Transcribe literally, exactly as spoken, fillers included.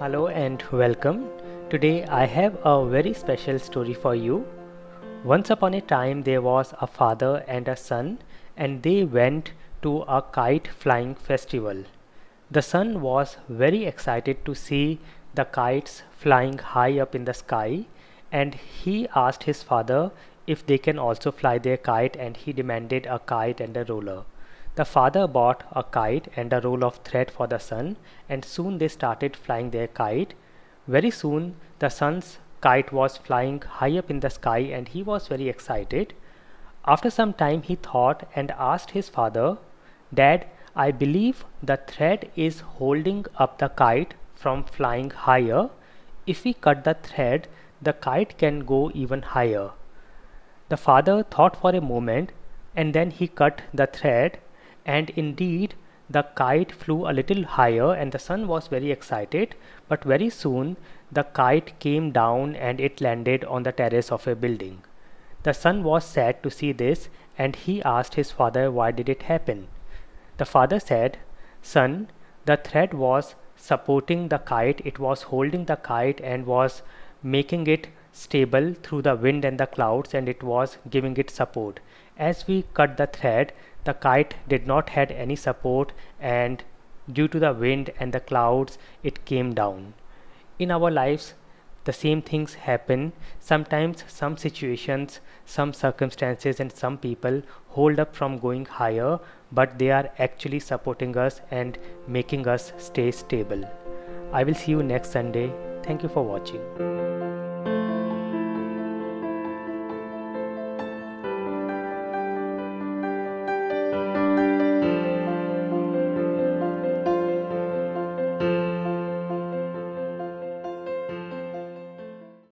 Hello and welcome. Today I have a very special story for you. Once upon a time there was a father and a son, and they went to a kite flying festival. The son was very excited to see the kites flying high up in the sky, and he asked his father if they can also fly their kite, and he demanded a kite and a roller. The father bought a kite and a roll of thread for the son, and soon they started flying their kite. Very soon the son's kite was flying high up in the sky, and he was very excited. After some time he thought and asked his father, "Dad, I believe the thread is holding up the kite from flying higher. If we cut the thread, the kite can go even higher." The father thought for a moment, and then he cut the thread, and indeed the kite flew a little higher, and the son was very excited. But very soon the kite came down and it landed on the terrace of a building. The son was sad to see this, and he asked his father why did it happen. The father said, "Son, the thread was supporting the kite, it was holding the kite and was making it stable through the wind and the clouds, and it was giving it support. As we cut the thread, the kite did not had any support, and due to the wind and the clouds it came down." In our lives the same things happen. Sometimes some situations, some circumstances and some people hold up from going higher, but they are actually supporting us and making us stay stable. I will see you next Sunday. Thank you for watching.